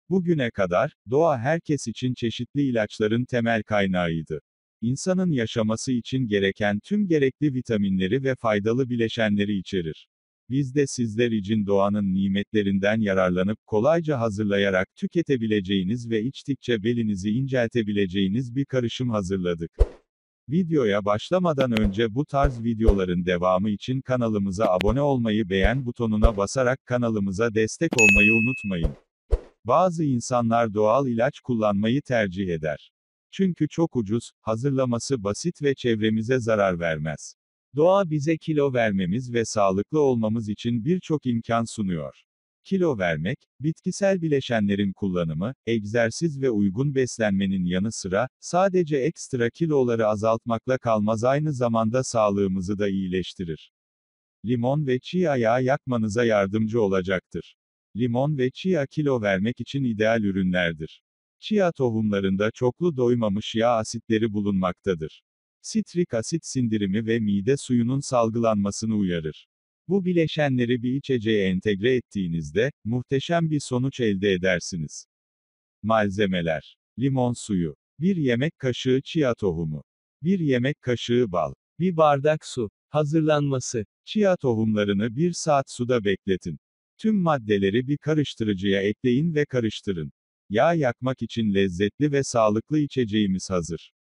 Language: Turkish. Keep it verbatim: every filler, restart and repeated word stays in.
Bugüne kadar, doğa herkes için çeşitli ilaçların temel kaynağıydı. İnsanın yaşaması için gereken tüm gerekli vitaminleri ve faydalı bileşenleri içerir. Biz de sizler için doğanın nimetlerinden yararlanıp kolayca hazırlayarak tüketebileceğiniz ve içtikçe belinizi inceltebileceğiniz bir karışım hazırladık. Videoya başlamadan önce bu tarz videoların devamı için kanalımıza abone olmayı, beğen butonuna basarak kanalımıza destek olmayı unutmayın. Bazı insanlar doğal ilaç kullanmayı tercih eder. Çünkü çok ucuz, hazırlaması basit ve çevremize zarar vermez. Doğa bize kilo vermemiz ve sağlıklı olmamız için birçok imkan sunuyor. Kilo vermek, bitkisel bileşenlerin kullanımı, egzersiz ve uygun beslenmenin yanı sıra, sadece ekstra kiloları azaltmakla kalmaz, aynı zamanda sağlığımızı da iyileştirir. Limon ve chia yağı yakmanıza yardımcı olacaktır. Limon ve chia kilo vermek için ideal ürünlerdir. Chia tohumlarında çoklu doymamış yağ asitleri bulunmaktadır. Sitrik asit sindirimi ve mide suyunun salgılanmasını uyarır. Bu bileşenleri bir içeceğe entegre ettiğinizde, muhteşem bir sonuç elde edersiniz. Malzemeler: limon suyu, bir yemek kaşığı chia tohumu, bir yemek kaşığı bal, bir bardak su. Hazırlanması: chia tohumlarını bir saat suda bekletin. Tüm maddeleri bir karıştırıcıya ekleyin ve karıştırın. Yağ yakmak için lezzetli ve sağlıklı içeceğimiz hazır.